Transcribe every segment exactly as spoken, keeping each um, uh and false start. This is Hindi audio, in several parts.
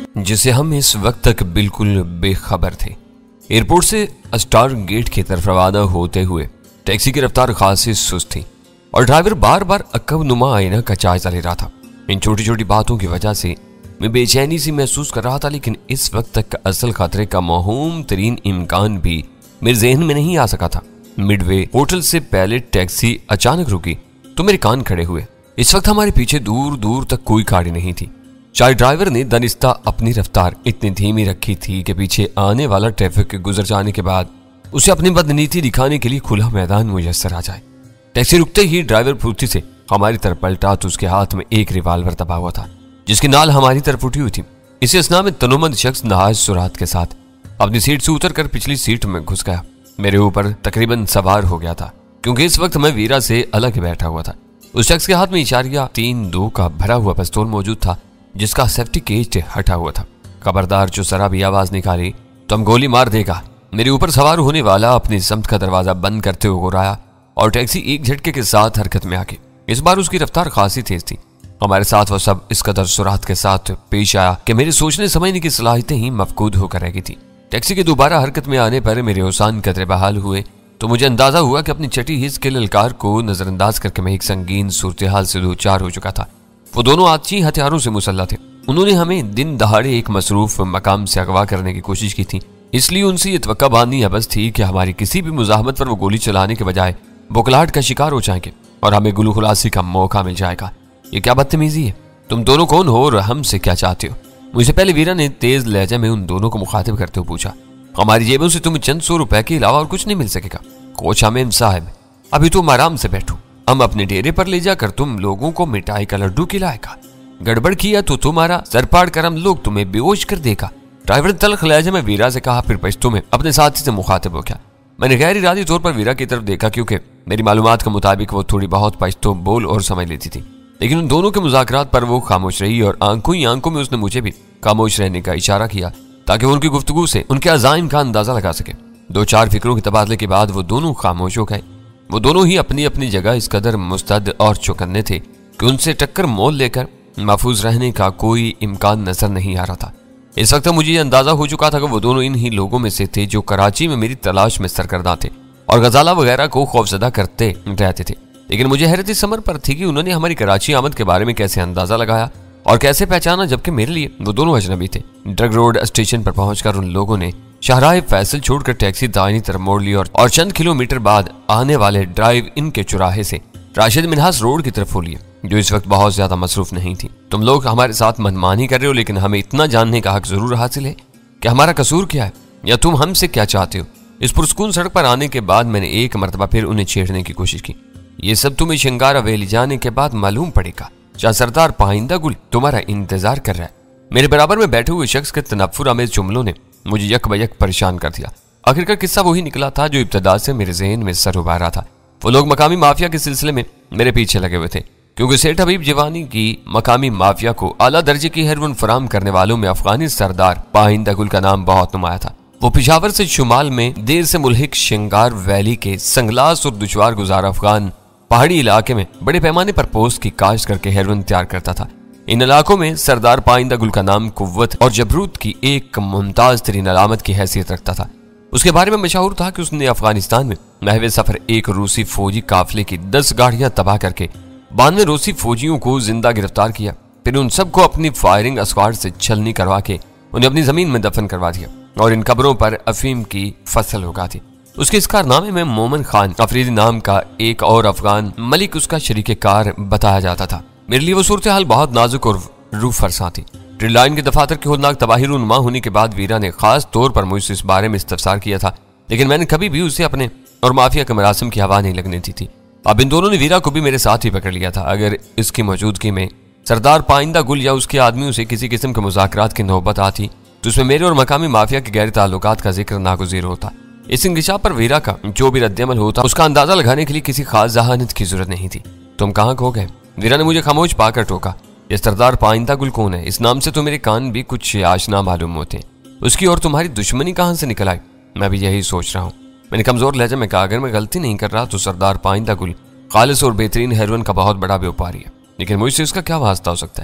जिसे हम इस वक्त तक बिल्कुल बेखबर थे। एयरपोर्ट से स्टार गेट की तरफ रवाना होते हुए टैक्सी की रफ्तार खासी सुस्त थी और ड्राइवर बार बार अक्ब नुमा आईना का जायजा ले रहा था। इन छोटी छोटी बातों की वजह से मैं बेचैनी सी महसूस कर रहा था, लेकिन इस वक्त तक असल खतरे का माहूम तरीन इम्कान भी मेरे जहन में नहीं आ सका था। मिडवे होटल से पहले टैक्सी अचानक रुकी तो मेरे कान खड़े हुए। इस वक्त हमारे पीछे दूर दूर तक कोई गाड़ी नहीं थी। चाहे ड्राइवर ने दनिस्ता अपनी रफ्तार इतनी धीमी रखी थी कि पीछे आने वाला ट्रैफिक के गुजर जाने के बाद उसे अपनी बदनीति दिखाने के लिए खुला मैदान मुयस्सर आ जाए। टैक्सी रुकते ही ड्राइवर फुर्ती से हमारी तरफ पलटा तो उसके हाथ में एक रिवाल्वर दबा हुआ था, जिसकी नाल हमारी तरफ उठी हुई थी। इसी असना में तनोमंद शख्स नहाज सुरात के साथ अपनी सीट से उतर कर पिछली सीट में घुस गया। मेरे ऊपर तकरीबन सवार हो गया था, क्योंकि इस वक्त मैं वीरा से अलग बैठा हुआ था। उस शख्स के हाथ में इशारिया तीन दो का भरा हुआ पिस्तौल मौजूद था, जिसका सेफ्टी केज हटा हुआ था। खबरदार जो जरा भी आवाज निकाली तो हम गोली मार देगा। मेरे ऊपर सवार होने वाला अपनी समत का दरवाजा बंद करते हुए गुर्राया और टैक्सी एक झटके के साथ हरकत में आ गई। इस बार उसकी रफ्तार खासी तेज थी। हमारे साथ वह सब इस कदर सुरात के साथ पेश आया कि मेरे सोचने समझने की सलाहियतें ही मफकूद होकर रह गई थी। टैक्सी के दोबारा हरकत में आने पर मेरे हुसान कदरे बहाल हुए तो मुझे अंदाजा हुआ कि अपनी छठी हिस्स के ललकार को नजरअंदाज करके मैं एक संगीन सूरत हाल से दो चार हो चुका था। वो दोनों आतिशी हथियारों से मुसल्लह थे। उन्होंने हमें दिन दहाड़े एक मसरूफ मकाम से अगवा करने की कोशिश की थी, इसलिए उनसे ये तवक्का बांधनी अबस थी कि हमारी किसी भी मुजाहमत पर वो गोली चलाने के बजाय बुखलाहट का शिकार हो जाएंगे और हमें गुलू खुलासी का मौका मिल जाएगा। ये क्या बदतमीजी है? तुम दोनों कौन हो और हमसे क्या चाहते हो? मुझसे पहले वीरा ने तेज लहजे में उन दोनों को मुखातिब करते हुए पूछा। हमारी जेबों से तुम्हें चंद सौ रुपए के अलावा और कुछ नहीं मिल सकेगा। कोच हमेम साहब, अभी तुम आराम से बैठो, हम अपने डेरे पर ले जाकर तुम लोगों को मिठाई का लड्डू खिलाएगा। गड़बड़ किया तो तुम्हारा सर पाड़ कर हम लोग तुम्हें बेहोश कर देगा। ड्राइवर ने तल्ख लहजे में वीरा से कहा, फिर पश्तो में अपने साथी से मुखातिब हो गया। मैंने गैर इरादी तौर पर वीरा की तरफ देखा, क्योंकि मेरी मालूमात के मुताबिक वो थोड़ी बहुत पश्तो बोल और समझ लेती थी, लेकिन उन दोनों के मुज़ाकरात पर वो खामोश रही और आंखों ही आंखों में उसने मुझे भी खामोश रहने का इशारा किया ताकि वो उनकी गुफ्तगू से उनके अज़ाइम का अंदाजा लगा सके। दो चार फिक्रों के तबादले के बाद वो दोनों खामोश हो गए। वो दोनों ही अपनी अपनी जगह इस कदर मुस्तद और चौकन्ने थे कि उनसे टक्कर मोल लेकर महफूज रहने का कोई इम्कान नजर नहीं आ रहा था। इस वक्त मुझे यह अंदाजा हो चुका था कि वो दोनों इन ही लोगों में से थे जो कराची में मेरी तलाश में सरगर्दा थे और गजाला वगैरह को खौफजदा करते रहते थे। लेकिन मुझे हैरत इस समर पर थी कि उन्होंने हमारी कराची आमद के बारे में कैसे अंदाजा लगाया और कैसे पहचाना, जबकि मेरे लिए वो दोनों अजनबी थे। ड्रग रोड स्टेशन पर पहुंचकर उन लोगों ने शाहराह फैसल छोड़कर टैक्सी दाहिनी तरफ मोड़ ली और, और चंद किलोमीटर बाद आने वाले ड्राइव इन के चौराहे से राशिद मिन्हास रोड की तरफ हो लिए, जो इस वक्त बहुत ज्यादा मसरूफ नहीं थी। तुम लोग हमारे साथ मनमानी कर रहे हो, लेकिन हमें इतना जानने का हक जरूर हासिल है कि हमारा कसूर क्या है या तुम हमसे क्या चाहते हो। इस पुरस्कून सड़क पर आने के बाद मैंने एक मरतबा फिर उन्हें छेड़ने की कोशिश की। ये सब तुम्हें शंगार हवेली जाने के बाद मालूम पड़ेगा, जहाँ सरदार पाइंदा गुल तुम्हारा इंतजार कर रहा है। मेरे बराबर में बैठे हुए शख्स के तनफ्फुर आमेज जुमलों ने मुझे यक बयक परेशान कर दिया। आखिरकार किस्सा वही निकला था जो इब्तदा से मेरे ज़हन में सर उबार रहा था। वो लोग मकामी माफिया के सिलसिले में मेरे पीछे लगे हुए थे, क्योंकि सेठ हबीब जवानी की मकामी माफिया को आला दर्जे की हेरोइन फराम करने वालों में अफगानी सरदार पाइंदा गुल का नाम बहुत नुमाया था। वो पिशावर से शुमाल में देर से मुल्हिक शंगार वैली के संगलास और दुश्वार गुजार अफगान पहाड़ी इलाके में बड़े पैमाने पर पोस्ट की काश्त करके हेरोइन तैयार करता था। इन इलाकों में सरदार पाइंदा गुल का नाम कुव्वत और जबरूत की एक मुमताज तरीन अलामत की हैसियत रखता था। उसके बारे में मशहूर था कि उसने अफगानिस्तान में महवे सफर एक रूसी फौजी काफिले की दस गाड़ियां तबाह करके बानवे रूसी फौजियों को जिंदा गिरफ्तार किया, फिर उन सबको अपनी फायरिंग स्क्वाड से छलनी करवा के उन्हें अपनी जमीन में दफन करवा दिया और इन कब्रों पर अफीम की फसल उगा दी। उसके इस कारनामे में मोमन खान अफरीदी नाम का एक और अफगान मलिक उसका शरीके कार बताया जाता था। मेरे लिए वो सूरत हाल बहुत नाजुक और रूह फरसा थी। ट्रेन लाइन के दफातर की होदनाक तबाही रूनुमा होने के बाद वीरा ने खास तौर पर मुझसे इस बारे में इस्तफसार किया था, लेकिन मैंने कभी भी उसे अपने और माफिया के मरासिम की हवा नहीं लगने दी थी। अब इन दोनों ने वीरा को भी मेरे साथ ही पकड़ लिया था। अगर इसकी मौजूदगी में सरदार पाइंदा गुल या उसके आदमियों से किसी किस्म के मुज़ाकरात की नौबत आती तो उसमें मेरे और मकामी माफिया के गैर ताल्लुकात का जिक्र नागुज़ीर होता। इस इंकिशाफ पर वीरा का जो भी रद्दमल होता उसका अंदाजा लगाने के लिए किसी खास जहानत की जरूरत नहीं थी। तुम कहाँ खो गए? वीरा ने मुझे खामोश पाकर टोका। ये सरदार पाइंदा गुल कौन है? इस नाम से तो मेरे कान भी कुछ आशना मालूम होते हैं। उसकी और तुम्हारी दुश्मनी कहाँ से निकल आई? मैं भी यही सोच रहा हूँ, मैंने कमजोर लहजे में कहा। अगर मैं गलती नहीं कर रहा तो सरदार पाइंदा गुल खालिस और बेहतरीन हेरोइन का बहुत बड़ा व्यापारी है, लेकिन मुझसे इसका क्या वास्ता हो सकता है?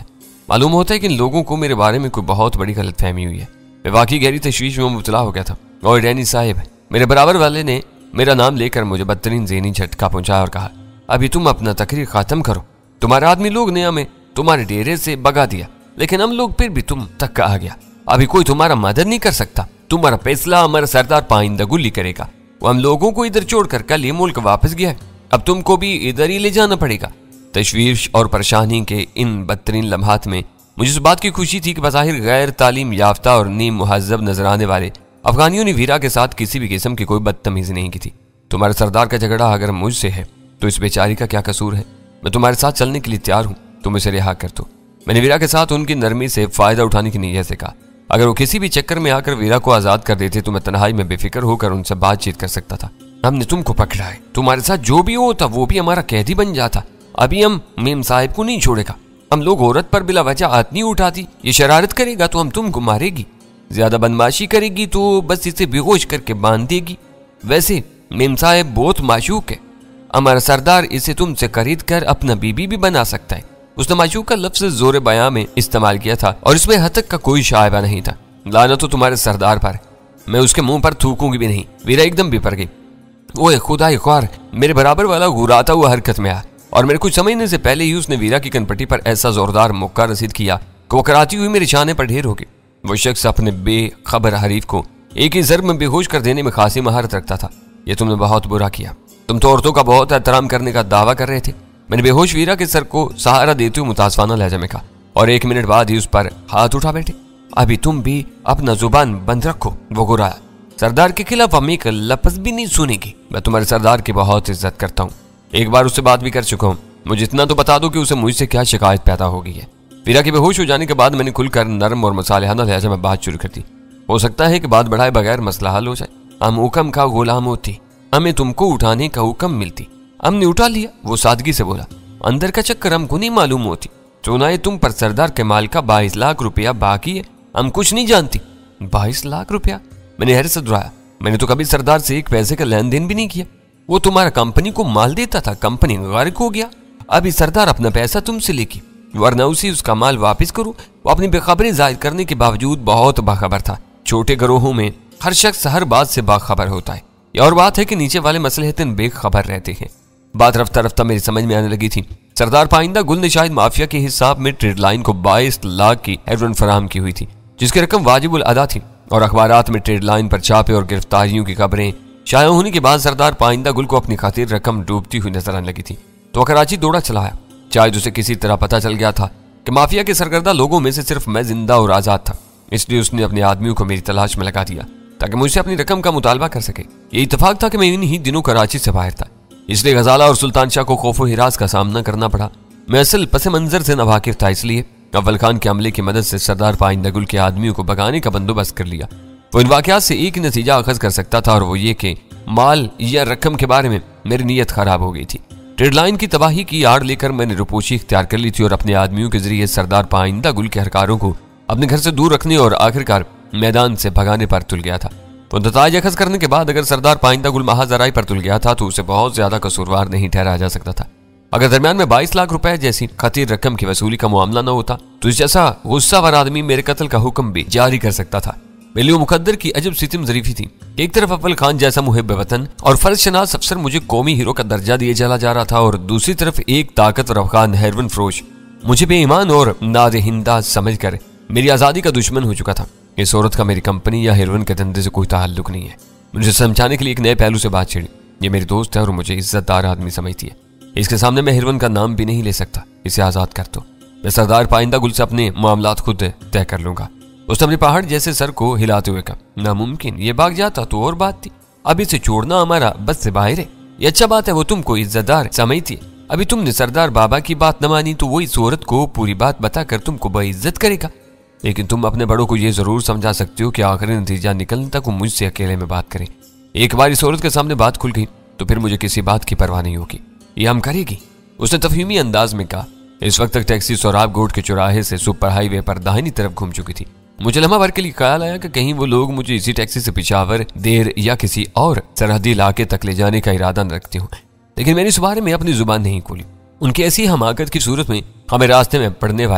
मालूम होता है कि इन लोगों को मेरे बारे में कोई बहुत बड़ी गलतफहमी हुई है। मैं वाकई गहरी तशवीश में मुबतला हो गया था और डैनी साहब मेरे बराबर वाले ने मेरा नाम लेकर मुझे बदतरीन ज़हनी झटका पहुंचाया और कहा, अभी तुम अपना तकरीर खत्म करो। तुम्हारे आदमी लोग ने हमें तुम्हारे डेरे से भगा दिया, लेकिन हम लोग फिर भी तुम तक आ गया। अभी कोई तुम्हारा मदद नहीं कर सकता। तुम्हारा फैसला हमारा सरदार पाइंदा गुल ही करेगा। वो हम लोगों को इधर छोड़कर कल ये मुल्क वापस गया है, अब तुमको भी इधर ही ले जाना पड़ेगा। तशवीश और परेशानी के इन बदतरीन लम्हात में मुझे इस बात की खुशी थी कि बज़ाहिर गैर तालीम याफ्ता और नीम मुहज़्ज़ब नजर आने वाले अफगानियों ने वीरा के साथ किसी भी किस्म की कोई बदतमीजी नहीं की थी। तुम्हारे सरदार का झगड़ा अगर मुझसे है तो इस बेचारी का क्या कसूर है? मैं तुम्हारे साथ चलने के लिए तैयार हूँ, तुम इसे रिहा कर दो। मैंने वीरा के साथ उनकी नरमी से फायदा उठाने की नीयत से कहा। अगर वो किसी भी चक्कर में आकर वीरा को आजाद कर देते तो मैं तन्हाई में बेफिक्र होकर उनसे बातचीत कर सकता था। हमने तुमको पकड़ा है, तुम्हारे साथ जो भी होता वो भी हमारा कैदी बन जाता। अभी हम मेम साहिब को नहीं छोड़ेगा। हम लोग औरत पर बिला वजह हाथ नहीं उठाती। ये शरारत करेगा तो हम तुमको मारेगी, ज्यादा बदमाशी करेगी तो बस इसे बेहोश करके बांध देगी। वैसे मेम साहिब बहुत माशूक है, हमारा सरदार इसे तुमसे खरीद कर अपना बीबी भी बना सकता है। उसने माशूक का लफ्ज जोर बयां में इस्तेमाल किया था और इसमें हतक का कोई शायबा नहीं था। लानत तो तुम्हारे सरदार पर, मैं उसके मुंह पर थूकूंगी भी नहीं। वीरा एकदम बिपर गई। ओए खुदा ख्वार, मेरे बराबर वाला घुराता हुआ हरकत में आया और मेरे कुछ समझने से पहले ही उसने वीरा की कनपट्टी पर ऐसा जोरदार मुक्का रसीद किया कि वो कराती हुई मेरे शाने पर ढेर हो गई। वो शख्स अपने बेखबर हरीफ को एक ही ज़र्ब में बेहोश कर देने में खासी महारत रखता था। ये तुमने बहुत बुरा किया। तुम तो औरतों का बहुत एहतराम करने का दावा कर रहे थे। मैंने बेहोश वीरा के सर को सहारा देते हुए मुतासवाना लहजा में कहा और एक मिनट बाद ही उस पर हाथ उठा बैठे। अभी तुम भी अपना जुबान बंद रखो। वो गुराया, सरदार के खिलाफ हम एक लफ्ज भी नहीं सुनेगी। मैं तुम्हारे सरदार की बहुत इज्जत करता हूँ, एक बार उससे बात भी कर चुका हूँ। मुझे इतना तो बता दो कि उसे मुझसे क्या शिकायत पैदा हो गई है। वीरा के बेहोश हो जाने के बाद मैंने खुलकर नरम और मसालेहाना लहजा में बात शुरू कर दी। हो सकता है कि बात बढ़ाए बगैर मसला हल हो जाए। हम हुक्म का गुलाम होती, हमें तुमको उठाने का हुक्म मिलती, हमने उठा लिया। वो सादगी से बोला, अंदर का चक्कर हमको नहीं मालूम होती। सुनाए तुम पर सरदार के माल का बाईस लाख रुपया बाकी है, हम कुछ नहीं जानती। बाईस लाख रुपया? मैंने हैरत दुहराया। मैंने तो कभी सरदार से एक पैसे का लेन देन भी नहीं किया। वो तुम्हारा कंपनी को माल देता था, कंपनी गारिक हो गया। अभी सरदार अपना पैसा तुमसे लेके, वरना उसी उसका माल वापस करो। वो अपनी बेखबरी जाहिर करने के बावजूद बहुत बाखबर था। छोटे गिरोहों में हर शख्स हर बात से बाखबर होता है। ये और बात है कि नीचे वाले मसलहतन बेखबर रहते हैं। बात रफ्ता रफ्ता मेरी समझ में आने लगी थी। सरदार पाइंदा गुल ने शायद माफिया के हिसाब में ट्रेड लाइन को बाईस लाख की हेरोइन फराहम की हुई थी, जिसकी रकम वाजिबुल अदा थी और अखबारात में ट्रेड लाइन पर छापे और गिरफ्तारियों की खबरें शाया होने के बाद सरदार पाइंदा गुल को अपनी खातिर रकम डूबती हुई नजर आने लगी थी। तो कराची दौड़ा चला आया। शायद उसे किसी तरह पता चल गया था कि माफिया के सरगर्दा लोगों में से सिर्फ मैं जिंदा और आजाद था, इसलिए उसने अपने आदमियों को मेरी तलाश में लगा दिया ताकि मुझसे अपनी रकम का मुतालबा कर सके। ये इत्तेफाक था कि मैं इन ही दिनों कराची से बाहर था, इसलिए गजाला और सुल्तान शाह को खौफ हिरास का सामना करना पड़ा। मैं असल पस मंजर से नावाकिफ था, इसलिए अव्वल खान के अमले की मदद से सरदार पाइंदा गुल के आदमियों को भगाने का बंदोबस्त कर लिया। वो इन वाकयात से एक नतीजा अखज कर सकता था और वो ये कि माल या रकम के बारे में मेरी नीयत खराब हो गई थी। ट्रेड लाइन की तबाही की आड़ लेकर मैंने रुपोशी इख्तियार कर ली थी और अपने आदमियों के जरिए सरदार पाइंदा गुल के हरकारों को अपने घर से दूर रखने और आखिरकार मैदान से भगाने पर तुल गया था। तो नताज अखज करने के बाद अगर सरदार पाइंदा गुल महाजराई पर तुल गया था तो उसे बहुत ज्यादा कसूरवार नहीं ठहराया जा सकता था। अगर दरमियान में बाईस लाख रुपए जैसी खतीर रकम की वसूली का मामला न होता तो इस जैसा गुस्सावर आदमी मेरे कत्ल का हुक्म भी जारी कर सकता था। मेलियो मुकद्दर की अजब सितम जरीफी थी। एक तरफ अव्वल खान जैसा मुहिब वतन और फर्ज शनास अफसर मुझे कौमी हीरो का दर्जा दिए चला जा रहा था और दूसरी तरफ एक ताकतवर अफगान हेरोइन फरोश मुझे बेईमान और नादहिंदा समझकर मेरी आजादी का दुश्मन हो चुका था। इस औरत का मेरी कंपनी या हेरोइन के धंधे से कोई ताल्लुक नहीं है। मुझे समझाने के लिए एक नए पहलू से बात छिड़ी। ये मेरी दोस्त है और मुझे इज्जतदार आदमी समझती है। इसके सामने मैं हेरोइन का नाम भी नहीं ले सकता। इसे आजाद कर दो, मैं सरदार पाइंदा गुल से अपने मामलात खुद तय कर लूंगा। उसने अपने पहाड़ जैसे सर को हिलाते हुए कहा, नामुमकिन, ये भाग जाता तो और बात थी। अब इसे छोड़ना हमारा बस से बाहर है। ये अच्छा बात है वो तुमको इज्जतदार समझती है। अभी तुमने सरदार बाबा की बात न मानी तो वो इस औरत को पूरी बात बताकर तुमको बेइज्जत करेगा। लेकिन तुम अपने बड़ों को ये जरूर समझा सकते हो कि आखिरी नतीजा निकलने तक वो मुझसे अकेले में बात करें। एक बार इस औरत के सामने बात खुल गई तो फिर मुझे किसी बात की परवाह नहीं होगी। ये हम करेगी, उसने तफहीमी अंदाज में कहा। इस वक्त तक टैक्सी सोराब गोट के चौराहे से सुपर हाईवे पर दाहिनी तरफ घूम चुकी थी। मुझे लम्हा भर के लिए ख्याल आया कि कहीं वो लोग मुझे इसी टैक्सी से पिशावर, देर या किसी और सरहदी इलाके तक ले जाने का इरादा न रखती हूँ। लेकिन मैंने इस बारे में अपनी जुबान नहीं खोली। उनकी ऐसी हमाकत की सूरत में हमें रास्ते में पड़ने वाली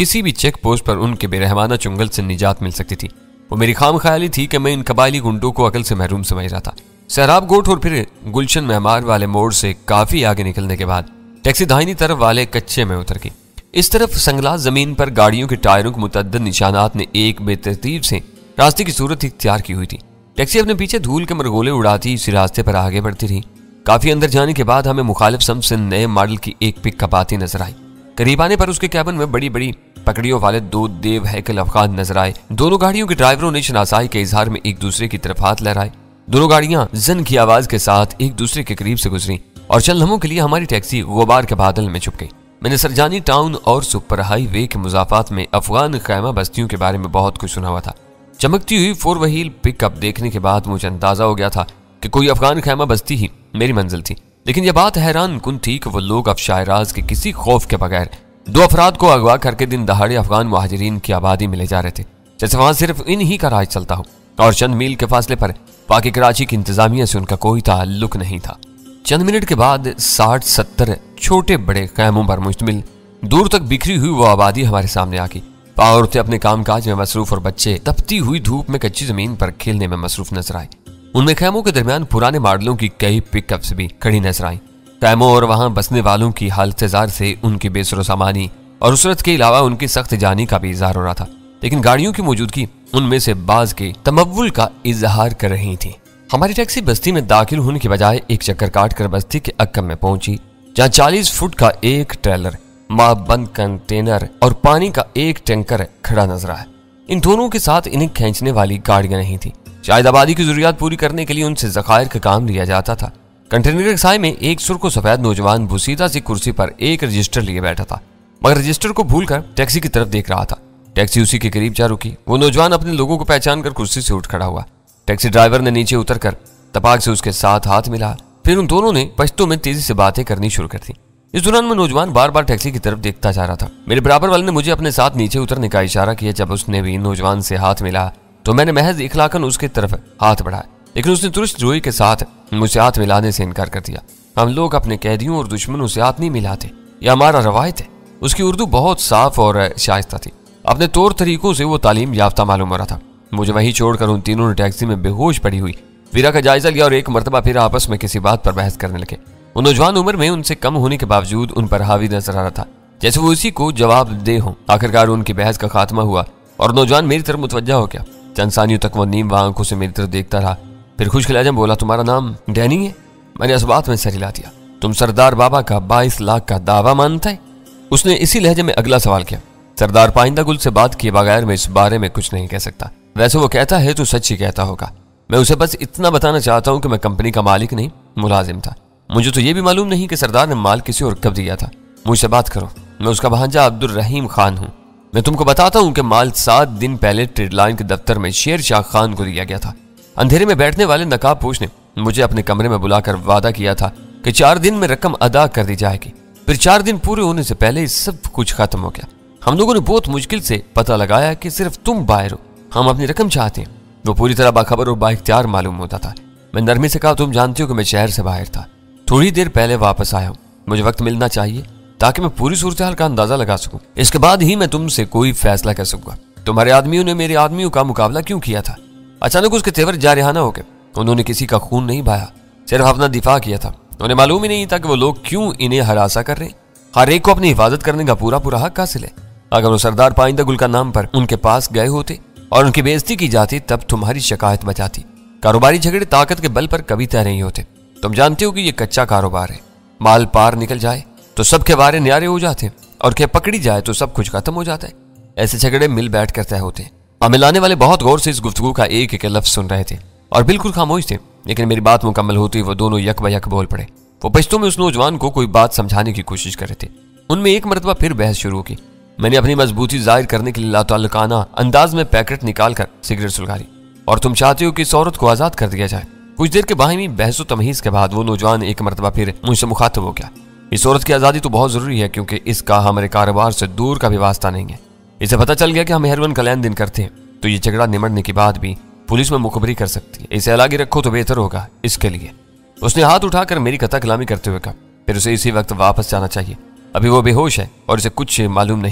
किसी भी चेक पोस्ट पर उनके बेरहमाना चुंगल से निजात मिल सकती थी। वो मेरी खाम ख्याली थी कि मैं इन कबायली गुंडों को अकल से महरूम समझ रहा था। सहराब गोट और फिर गुलशन मेहमान वाले मोड़ से काफी आगे निकलने के बाद टैक्सी दाहिनी तरफ वाले कच्चे में उतर गई। इस तरफ संगला जमीन पर गाड़ियों के टायरों के मुतअद्दिद निशानात ने एक बेतरतीब से रास्ते की सूरत इख्तियार की हुई थी। टैक्सी अपने पीछे धूल के मरगोले उड़ाती इसी रास्ते पर आगे बढ़ती रही। काफी अंदर जाने के बाद हमें मुखालिफ सम से नए मॉडल की एक पिकअप आती नजर आई। करीब आने पर उसके कैबिन में बड़ी बड़ी पकड़ियों वाले दो देव हैकल अफगान नजर आए। दोनों गाड़ियों के ड्राइवरों ने शनासाई के इजहार में एक दूसरे की तरफ हाथ लहराए। दोनों गाड़ियां जन की आवाज के साथ एक दूसरे के करीब से गुजरी और चंद लम्हों के लिए हमारी टैक्सी गुबार के बादल में छुप गई। मैंने सरजानी टाउन और सुपर हाईवे के मुजाफात में अफगान खैमा बस्तियों के बारे में बहुत कुछ सुना हुआ था। चमकती हुई फोर व्हील पिकअप देखने के बाद मुझे अंदाजा हो गया था कि कोई अफगान खैमा बस्ती ही मेरी मंजिल थी। लेकिन यह बात हैरान कुन थी कि वो लोग अब शायराज के किसी खौफ के बगैर दो अफराद को अगवा करके दिन दहाड़े अफगान मुहाजिरीन की आबादी में ले जा रहे थे, जैसे वहां सिर्फ इन ही का राज चलता हो और चंद मील के फासले पर पाकि कराची की इंतजामिया से उनका कोई ताल्लुक नहीं था। चंद मिनट के बाद साठ सत्तर छोटे बड़े खैमों पर मुश्तमिल दूर तक बिखरी हुई वो आबादी हमारे सामने आ गई। औरतें अपने कामकाज में मसरूफ और बच्चे तपती हुई धूप में कच्ची जमीन पर खेलने में मसरूफ नजर आए। उनमें खैमों के दरमियान पुराने मॉडलों की कई पिकअप्स भी खड़ी नजर आई। खैमों और वहां बसने वालों की हालतजार से उनकी बेसरो सामानी और उसरत के अलावा उनकी सख्त जानी का भी इजहार हो रहा था। लेकिन गाड़ियों की मौजूदगी उनमें से बाज के तमव्वुल का इजहार कर रही थी। हमारी टैक्सी बस्ती में दाखिल होने के बजाय एक चक्कर काट कर बस्ती के अक्कम में पहुंची, जहां चालीस फुट का एक ट्रेलर, मां बंद कंटेनर और पानी का एक टैंकर खड़ा नजर आया। इन दोनों के साथ इन्हें खींचने वाली गाड़ियां नहीं थी। शायद आबादी की जरूरियात पूरी करने के लिए उनसे जखायर का काम लिया जाता था। कंटेनर के साए में एक सुर्ख सफेद नौजवान बुसीदा सी कुर्सी पर एक रजिस्टर लिए बैठा था, मगर रजिस्टर को भूलकर टैक्सी की तरफ देख रहा था। टैक्सी उसी के करीब जा रुकी। वो नौजवान अपने लोगों को पहचान कर कुर्सी से उठ खड़ा हुआ। टैक्सी ड्राइवर ने नीचे उतरकर तपाक से उसके साथ हाथ मिला। फिर उन दोनों ने पश्तों में तेजी से बातें करनी शुरू कर दी। इस दौरान वो नौजवान बार बार टैक्सी की तरफ देखता जा रहा था। मेरे बराबर वाले ने मुझे अपने साथ नीचे उतरने का इशारा किया। जब उसने भी नौजवान से हाथ मिला तो मैंने महज इखलाकन उसके तरफ हाथ बढ़ाया, लेकिन उसने तुरंत रोई के साथ मुझसे हाथ मिलाने से इनकार कर दिया। हम लोग अपने कैदियों और दुश्मनों से हाथ नहीं मिलाते, यह हमारा रवायत है। उसकी उर्दू बहुत साफ और शाइस्ता थी। अपने तौर तरीकों से वो तालीम याफ्ता मालूम हो रहा था। मुझे वहीं छोड़कर उन तीनों ने टैक्सी में बेहोश पड़ी हुई वीरा का जायजा लिया और एक मरतबा फिर आपस में किसी बात पर बहस करने लगे। वो नौजवान उम्र में उनसे कम होने के बावजूद उन पर हावी नजर आ रहा था, जैसे वो इसी को जवाब दे हो। आखिरकार उनकी बहस का खात्मा हुआ और नौजवान मेरी तरफ मुतवज्जा हो गया। चंद सानियों तक वो नीम आंखों से मेरी तरफ देखता रहा, फिर खुश्क लहजे में बोला, तुम्हारा नाम डैनी है? मैंने इस बात में सर हिला दिया। तुम सरदार बाबा का बाईस लाख का दावा मानता है? उसने इसी लहजे में अगला सवाल किया। सरदार पाइंदा गुल से बात किए बगैर मैं इस बारे में कुछ नहीं कह सकता। वैसे वो कहता है तो सच ही कहता होगा। मैं उसे बस इतना बताना चाहता हूँ कि मैं कंपनी का मालिक नहीं, मुलाजिम था। मुझे तो ये भी मालूम नहीं कि सरदार ने माल किसी और कब दिया था। मुझसे बात करो, मैं उसका भांजा अब्दुल रहीम खान हूँ। मैं तुमको बताता हूँ कि माल सात दिन पहले ट्रेड लाइन के दफ्तर में शेर शाह खान को दिया गया था। अंधेरे में बैठने वाले नकाबपोश ने मुझे अपने कमरे में बुलाकर वादा किया था कि चार दिन में रकम अदा कर दी जाएगी। फिर चार दिन पूरे होने से पहले सब कुछ खत्म हो गया। हम लोगों ने बहुत मुश्किल से पता लगाया कि सिर्फ तुम बाहर हो, हम अपनी रकम चाहते हैं। वो पूरी तरह बाखबर और बाइख्तियार मालूम होता था। मैं नरमी से कहा, तुम जानते हो कि मैं शहर से बाहर था, थोड़ी देर पहले वापस आया हूँ। मुझे वक्त मिलना चाहिए ताकि मैं पूरी सूरत हाल का अंदाजा लगा सकूं। इसके बाद ही मैं तुमसे कोई फैसला कर सकूंगा। तुम्हारे आदमियों ने मेरे आदमियों का मुकाबला क्यों किया था? अचानक उसके तेवर जारिहाना हो गए। उन्होंने किसी का खून नहीं बहाया, सिर्फ अपना दिफा किया था। उन्हें मालूम ही नहीं था कि वो लोग क्यों इन्हें हरासा कर रहे हैं। हर एक को अपनी हिफाजत करने का पूरा पूरा हक हासिल है। अगर वो सरदार पाइंदा गुल का नाम पर उनके पास गए होते और उनकी बेइज्जती की जाती तब तुम्हारी शिकायत बचाती। कारोबारी झगड़े ताकत के बल पर कभी तय नहीं होते। तुम जानते हो कि ये कच्चा कारोबार है। माल पार निकल जाए तो सबके बारे न्यारे हो जाते हैं और क्या पकड़ी जाए तो सब कुछ खत्म हो जाता है। ऐसे झगड़े मिल बैठ कर तय होते हैं। अमिलाने वाले बहुत गौर से इस गुफ्तगू का एक एक लफ्ज सुन रहे थे और बिल्कुल खामोश थे, लेकिन मेरी बात मुकम्मल होती वो दोनों यक बयक बोल पड़े। वो पश्तों में उस नौजवान को कोई बात समझाने की कोशिश कर रहे थे। उनमें एक मरतबा फिर बहस शुरू की। मैंने अपनी मजबूती जाहिर करने के लिए लाताल्लुकाना अंदाज में पैकेट निकालकर सिगरेट सुलगारी। और तुम चाहते हो कि इस औरत को आजाद कर दिया जाए? कुछ देर के बाहिमी बहसो तमहीज के बाद वो नौजवान एक मरतबा फिर मुझसे मुखातिब हो गया। इस औरत की आज़ादी तो बहुत जरूरी है क्योंकि इसका हमारे कारोबार से दूर का भी वास्ता नहीं है। इसे पता चल गया कि हम हेरोइन का लेन देन करते हैं तो ये झगड़ा निमटने के बाद भी पुलिस में मुखबरी कर सकती है। इसे अलग ही रखो तो बेहतर होगा इसके लिए। उसने हाथ उठाकर मेरी कथा कलामी करते हुए कहा, फिर उसे इसी वक्त वापस जाना चाहिए। अभी वो बेहोश है और इसे कुछ मालूम नहीं है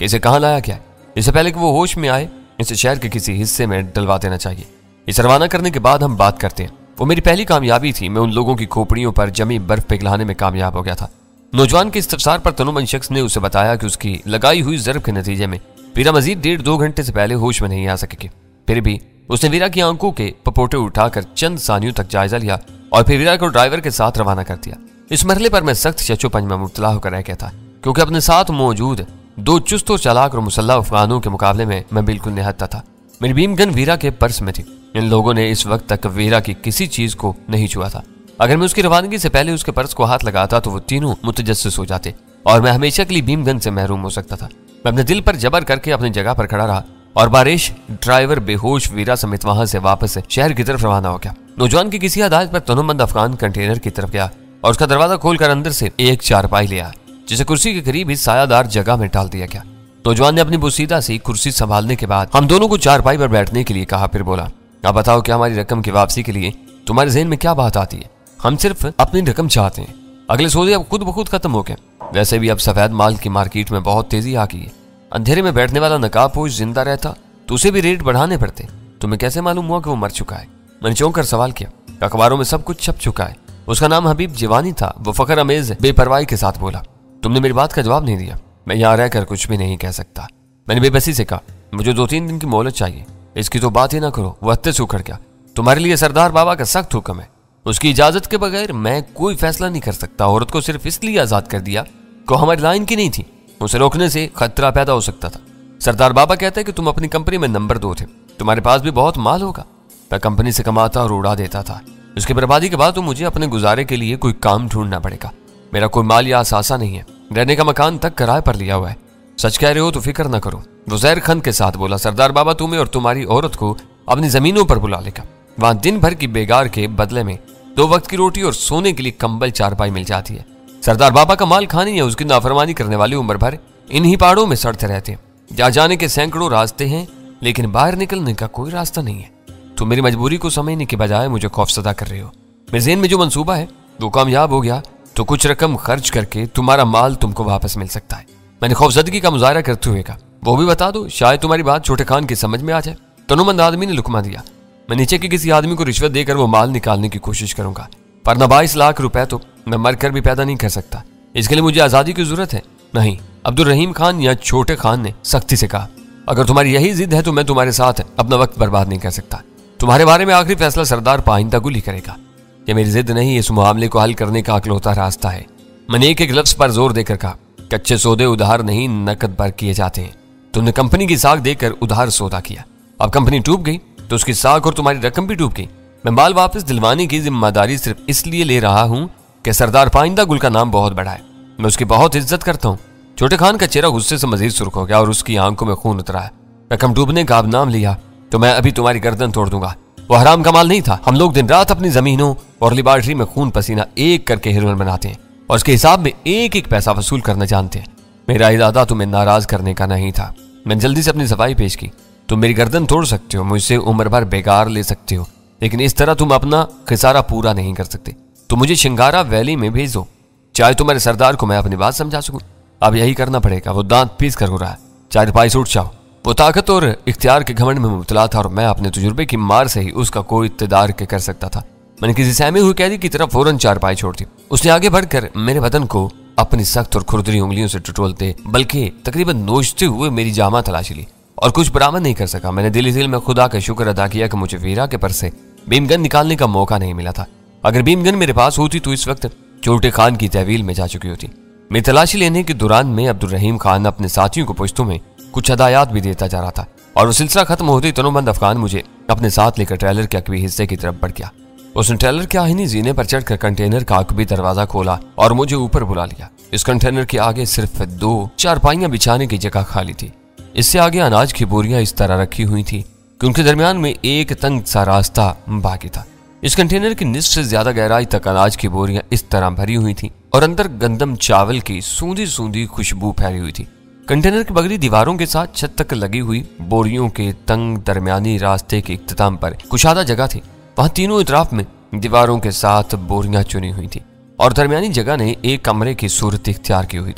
कि इसे कहाँ लाया क्या है। इससे पहले कि वो होश में आए इसे शहर के किसी हिस्से में डलवा देना चाहिए। इसे रवाना करने के बाद हम बात करते हैं। वो मेरी पहली कामयाबी थी। मैं उन लोगों की खोपड़ियों पर जमी बर्फ पिघलाने में कामयाब हो गया था। नौजवान के इस्तफसार पर तनुमंद शख्स ने उसे बताया कि उसकी लगाई हुई जरब के नतीजे में वीरा मजीद डेढ़ दो घंटे से पहले होश में नहीं आ सकेगी। फिर भी उसने वीरा की आंखों के पपोटे उठाकर चंद सानियों तक जायजा लिया और फिर वीरा को ड्राइवर के साथ रवाना कर दिया। इस मरहले पर मैं सख्त चचोपंज में मुब्तला होकर रह गया था, क्योंकि अपने साथ मौजूद दो चुस्त और चालाक और मुसल्लह अफगानों के मुकाबले में मैं बिल्कुल निहत्ता था। मेरी बीम गन वीरा के पर्स में थी। इन लोगों ने इस वक्त तक वीरा की किसी चीज को नहीं छुआ था। अगर मैं उसकी रवानगी से पहले उसके पर्स को हाथ लगाता तो वो तीनों मुतजस्सिस हो जाते और मैं हमेशा के लिए बीम गन से महरूम हो सकता था। मैं अपने दिल पर जबर करके अपनी जगह पर खड़ा रहा और बारिश ड्राइवर बेहोश वीरा समेत वहां से वापस शहर की तरफ रवाना हो गया। नौजवान की किसी हदायत पर तनुमंद अफगान कंटेनर की तरफ गया और उसका दरवाजा खोलकर अंदर से एक चारपाई लिया, जिसे कुर्सी के करीब ही सायादार जगह में डाल दिया गया। नौजवान ने अपनी बोसीदा सी कुर्सी संभालने के बाद हम दोनों को चारपाई पर बैठने के लिए कहा। फिर बोला, अब बताओ क्या हमारी रकम की वापसी के लिए तुम्हारे ज़हन में क्या बात आती है? हम सिर्फ अपनी रकम चाहते हैं। अगले सौदे अब खुद ब खुद खत्म हो गए। वैसे भी अब सफेद माल की मार्केट में बहुत तेजी आ गई है। अंधेरे में बैठने वाला नकाबपोश जिंदा रहता तो उसे भी रेट बढ़ाने पड़ते। तुम्हें कैसे मालूम हुआ कि वो मर चुका है? मैंने चौंक कर सवाल किया। अखबारों में सब कुछ छप चुका है। उसका नाम हबीब जिवानी था। वो फखर अमेज बेपरवाही के साथ बोला। तुमने मेरी बात का जवाब नहीं दिया। मैं यहाँ रहकर कुछ भी नहीं कह सकता। मैंने बेबसी से कहा, मुझे दो तीन दिन की मोहलत चाहिए। इसकी तो बात ही ना करो। वो हत्ते से उखड़ गया। तुम्हारे लिए सरदार बाबा का सख्त हुक्म है। उसकी इजाजत के बगैर मैं कोई फैसला नहीं कर सकता। औरत को सिर्फ इसलिए आजाद कर दिया को हमारी लाइन की नहीं थी। उसे रोकने से खतरा पैदा हो सकता था। सरदार बाबा कहते हैं कि तुम अपनी कंपनी में नंबर दो थे। तुम्हारे पास भी बहुत माल होगा। मैं कंपनी से कमाता और उड़ा देता था। उसकी बर्बादी के बाद तो मुझे अपने गुजारे के लिए कोई काम ढूंढना पड़ेगा। मेरा कोई माल या असासा नहीं है। रहने का मकान तक किराए पर लिया हुआ है। सच कह रहे हो तो फिक्र न करो। वो जहर खंद के साथ बोला, सरदार बाबा तुम्हें और तुम्हारी औरत को अपनी जमीनों पर बुला लेगा। वहां दिन भर की बेगार के बदले में दो वक्त की रोटी और सोने के लिए कंबल चारपाई मिल जाती है। सरदार बाबा का माल खानी है। उसकी नाफरमानी करने वाली उम्र भर इन्हीं पहाड़ों में सड़ते रहते हैं। जा जाने के सैकड़ों रास्ते हैं, लेकिन बाहर निकलने का कोई रास्ता नहीं है। तुम मेरी मजबूरी को समझने के बजाय मुझे खौफसदा कर रहे हो। मेरे ज़हन में जो मंसूबा है वो कामयाब हो गया तो कुछ रकम खर्च करके तुम्हारा माल तुमको वापस मिल सकता है। मैंने खौफजदगी का मुजाहरा करते हुए कहा, वो भी बता दो, शायद तुम्हारी बात छोटे खान की समझ में आ जाए। तनुमंद आदमी ने लुकमा दिया। मैं नीचे के किसी आदमी को रिश्वत देकर वो माल निकालने की कोशिश करूंगा, पर न बाईस लाख रुपए तो मैं मरकर भी पैदा नहीं कर सकता। इसके लिए मुझे आजादी की जरूरत है। नहीं, अब्दुल रहीम खान या छोटे खान ने सख्ती से कहा, अगर तुम्हारी यही जिद है तो मैं तुम्हारे साथ अपना वक्त बर्बाद नहीं कर सकता। तुम्हारे बारे में आखिरी फैसला सरदार पाइंदा गुल ही करेगा। ये मेरी जिद नहीं, इस मामले को हल करने का अकलौता रास्ता है। मैंने एक एक लफ्ज पर जोर देकर कहा, कच्चे सौदे उधार नहीं नकद पर किए जाते हैं। तुमने कंपनी की साख देकर उधार सौदा किया। अब कंपनी डूब गई तो उसकी साख और तुम्हारी रकम भी डूब गई। मैं माल वापस दिलवाने की जिम्मेदारी सिर्फ इसलिए ले रहा हूं कि सरदार पाइंदा गुल का नाम बहुत बड़ा है। मैं उसकी बहुत इज्जत करता हूँ। छोटे खान का चेहरा गुस्से से मजीद सुर्ख हो गया और उसकी आंखों में खून उतरा है। रकम डूबने का अब नाम लिया तो मैं अभी तुम्हारी गर्दन तोड़ दूंगा। वो हराम का माल नहीं था। हम लोग दिन रात अपनी जमीनों और लिबार्ट्री में खून पसीना एक करके हीरोइन बनाते हैं और उसके हिसाब में एक एक पैसा वसूल करना जानते हैं। मेरा इरादा तुम्हें नाराज करने का नहीं था। मैंने जल्दी से अपनी सफाई पेश की। तुम मेरी गर्दन तोड़ सकते हो, मुझसे उम्र भर बेकार ले सकते हो, लेकिन इस तरह तुम अपना खिसारा पूरा नहीं कर सकते। तुम मुझे शिंगारा वैली में भेज दो, चाहे तुम्हारे सरदार को मैं अपनी बात समझा सकूं। अब यही करना पड़ेगा। वो दांत पीस कर हो रहा है। चार पाई से उठ जाओ। वो ताकत और इख्तियार के घमंड में मुबतला था और मैं अपने तजुर्बे की मार से ही उसका कोई इत्तेदार के कर सकता था। मैंने किसी सहमे हुए कैदी की तरफ फौरन चारपाई छोड़ दी। उसने आगे बढ़कर मेरे बदन को अपनी सख्त और खुरदरी उंगलियों से टटोलते बल्कि तकरीबन नोचते हुए मेरी जामा तलाशी ली और कुछ बरामद नहीं कर सका। मैंने दिल दिल में खुदा का शुक्र अदा किया कि मुझे वीरा के पर से भीमगन निकालने का मौका नहीं मिला था। अगर भीमगन मेरे पास होती तो इस वक्त छोटे खान की तहवील में जा चुकी होती। मेरी तलाशी लेने के दौरान में अब्दुल रहीम खान अपने साथियों को पुश्तों में कुछ हदायत भी देता जा रहा था और वो सिलसिला खत्म होते ही तनुमंद अफगान मुझे अपने साथ लेकर ट्रेलर के अकबी हिस्से की तरफ बढ़ गया। उसने ट्रेलर के आहिनी जीने पर चढ़कर कंटेनर का अकबी दरवाजा खोला और मुझे ऊपर बुला लिया। इस कंटेनर के आगे सिर्फ दो चारपाइयां बिछाने की जगह खाली थी। इससे आगे अनाज की बोरियां इस तरह रखी हुई थी कि उनके दरमियान में एक तंग सा रास्ता बाकी था। इस कंटेनर की निस्फ से ज्यादा गहराई तक अनाज की बोरियां इस तरह भरी हुई थी और अंदर गंदम चावल की सूंधी सूंधी खुशबू फैली हुई थी। कंटेनर की बगली दीवारों के साथ छत तक लगी हुई बोरियों के तंग दरमियानी रास्ते के इख्तिताम पर कुशादा जगह थी। वहां तीनों इतराफ में दीवारों के साथ बोरियां चुनी हुई थी और दरमियानी जगह ने एक कमरे की सूरत इख्तियार की हुई थी।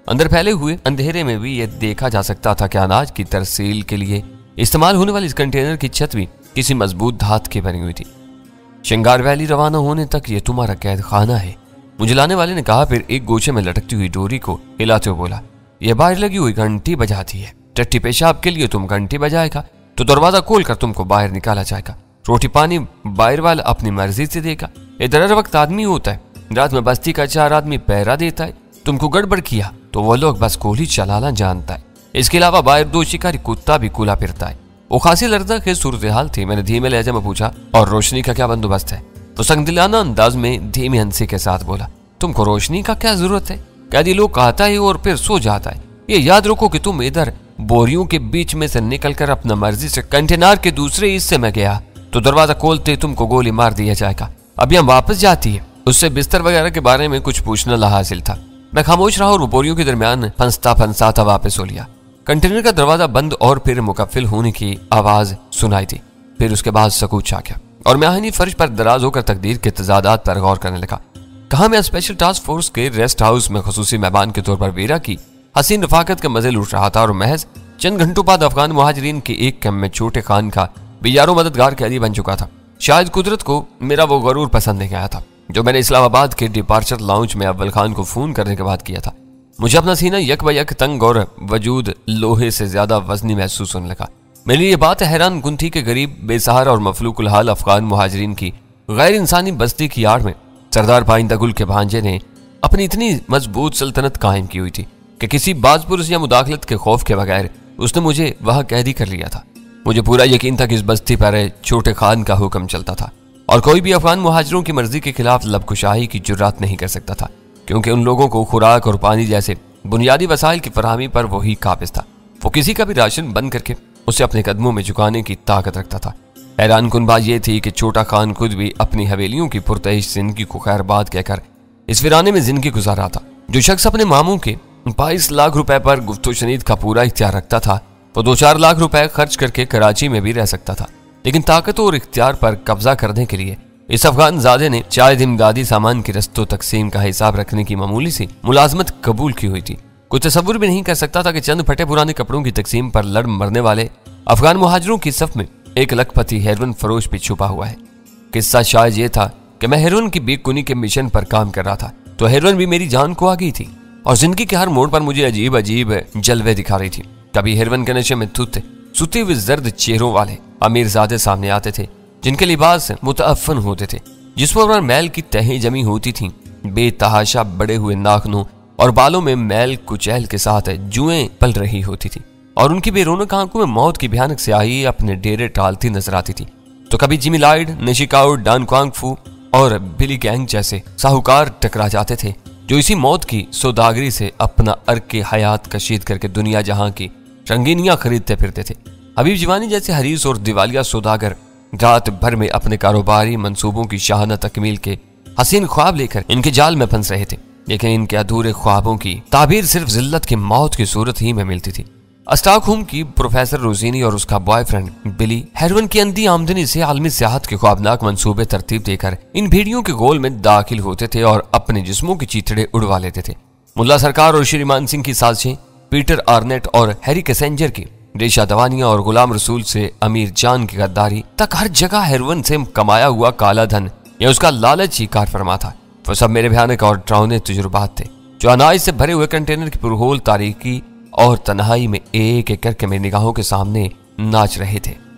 अंदर फैले हुए अंधेरे में भी यह देखा जा सकता था कि अनाज की तरसील के लिए इस्तेमाल होने वाली इस कंटेनर की छत भी किसी मजबूत धात की बनी हुई थी। श्रृंगार वैली रवाना होने तक ये तुम्हारा कैद खाना है, मुझे लाने वाले ने कहा। फिर एक गोछे में लटकती हुई डोरी को हिलाते हुए बोला, यह बाहर लगी हुई घंटी बजाती है। टट्टी पेशाब के लिए तुम घंटी बजाएगा तो दरवाजा खोलकर तुमको बाहर निकाला जाएगा। रोटी पानी बाहर वाला अपनी मर्जी से देगा। इधर हर वक्त आदमी होता है, रात में बस्ती का चार आदमी पहरा देता है। तुमको गड़बड़ किया तो वो लोग बस गोली चलाना जानता है। इसके अलावा बाहर दो शिकारी कुत्ता भी कूला फिरता है। वो खासी लड़खड़ाती सूरत हाल थी। मैंने धीमे लहजे में पूछा, और रोशनी का क्या बंदोबस्त है? तो संगदिलाना अंदाज में धीमी हंसी के साथ बोला, तुमको रोशनी का क्या जरूरत है? कैदी लोग कहता है और फिर सो जाता है। ये याद रखो कि तुम इधर बोरियों के बीच में से निकलकर अपना मर्जी से कंटेनर के दूसरे हिस्से में गया तो दरवाजा खोलते तुमको गोली मार दिया जाएगा। अभी हम वापस जाती है। उससे बिस्तर वगैरह के बारे में कुछ पूछना लाहासिल था। मैं खामोश रहा और बोरियों के दरमियान फंसता फंसाता वापस हो लिया। कंटेनर का दरवाजा बंद और फिर मुकफ्फिल होने की आवाज सुनाई थी। फिर उसके बाद सकूत छा गया और मैं आहनी फर्श पर दराज होकर तकदीर के तजादात पर गौर करने लगा। कहा मैं स्पेशल टास्क फोर्स के रेस्ट हाउस में खुसूसी मेहमान के तौर पर वीरा की हसीन रफाकत के मजे लूट रहा था और महज चंद घंटों बाद अफगान मुहाजिरीन के एक कैंप में छोटे खान का बेयारो मददगार कैदी बन चुका था। शायद कुदरत को मेरा वो गरूर पसंद नहीं आया था जो मैंने इस्लामाबाद के डिपार्चर लाउंज में अव्वल खान को फोन करने के बाद किया था। मुझे अपना सीना यक ब यक तंग और वजूद लोहे से ज्यादा वजनी महसूस होने लगा। मेरे लिए बात हैरान कुन थी कि गरीब बेसहारा और मफलूकुल हाल अफगान मुहाजिरीन की गैर इंसानी बस्ती की आड़ में सरदार पाइंदा गुल के भांजे ने अपनी इतनी मजबूत सल्तनत कायम की हुई थी कि किसी बाजपुरुष या मुदाखलत के खौफ के बगैर उसने मुझे वहां कैदी कर लिया था। मुझे पूरा यकीन था कि इस बस्ती पर छोटे खान का हुक्म चलता था और कोई भी अफगान मुहाजिरों की मर्जी के खिलाफ लबकुशाही की जुर्रात नहीं कर सकता था, क्योंकि उन लोगों को खुराक और पानी जैसे बुनियादी वसाइल की फरहमी पर वही काबिज था। वो किसी का भी राशन बंद करके उसे अपने कदमों में झुकाने की ताकत रखता था। हैरान कुन बात यह थी कि छोटा खान खुद भी अपनी हवेलियों की पुरतइश जिंदगी को खैरबाद कहकर इस वीराने में जिंदगी गुजार रहा था। जो शख्स अपने मामू के बाईस लाख रुपए पर गुफ्तो शनीद का पूरा इख्तियार रखता था वो दो चार लाख रुपए खर्च करके कराची में भी रह सकता था, लेकिन ताकत और इख्तियार पर कब्जा करने के लिए इस अफगान जादे ने चाहे इमदादी सामान की रस्तों तकसीम का हिसाब रखने की मामूली सी मुलाजमत कबूल की हुई थी। कोई तसव्वुर भी नहीं कर सकता था कि चंद फटे पुराने कपड़ों की तकसीम पर लड़ मरने वाले अफगान मुहाजिरों की सफ में एक लखपति हेरोइन फरोश भी छुपा हुआ है। किस्सा शायद ये था कि मैं हेरोइन की बेकुनी के मिशन पर काम कर रहा था तो हेरोइन भी मेरी जान को आ गई थी और जिंदगी के हर मोड़ पर मुझे अजीब अजीब जलवे दिखा रही थी। कभी हेरोइन के नशे में धुत सुते हुए जर्द चेहरों वाले अमीरजादे सामने आते थे जिनके लिबास मुतअफ्फन होते थे, जिसमें पर मैल की तहें जमी होती थीं। बेतहाशा बड़े हुए नाखनों और बालों में मैल कुचैल के साथ जुएं पल रही होती थी और उनकी बेरोनक आंखों में मौत की भयानक स्याही अपने डेरे टालती नजर आती थी। तो कभी जिमी लाइड, निशिकाउ, डान क्वांग फू और बिली गैंग जैसे साहूकार टकरा जाते थे जो इसी मौत की सौदागरी से अपना अर्क के हयात कशीद करके दुनिया जहां की रंगीनियां खरीदते फिरते थे। हबीब जीवानी जैसे हरीस और दिवालिया सौदागर रात भर में अपने कारोबारी मंसूबों की शाहाना तकमील के हसीन ख्वाब लेकर इनके जाल में फंस रहे थे, लेकिन इनके अधूरे ख्वाबों की ताबीर सिर्फ जिल्लत की मौत की सूरत ही में मिलती थी। स्टॉकहोम की प्रोफेसर रोजीनी और उसका बॉयफ्रेंड बिली हेरोइन की अंधी आमदनी से आलमी सियाहत के ख्वाबनाक मंसूबे तरतीब देकर इन भेड़ियों के गोल में दाखिल होते थे और अपने जिस्मों की चीथड़े उड़वा लेते थे। मुल्ला सरकार और श्रीमान सिंह की साजिशें, पीटर आर्नेट और हैरी कैसेंजर की रेशा दवानियां और गुलाम रसूल से अमीर जान की गद्दारी तक हर जगह हेरोइन से कमाया हुआ काला धन या उसका लालच ही कार फरमा था। वो सब मेरे भयानक और डरावने तजुर्बात थे जो अनाज से भरे हुए कंटेनर की पुरहोल तारीकी और तन्हाई में एक एक करके मेरी निगाहों के सामने नाच रहे थे।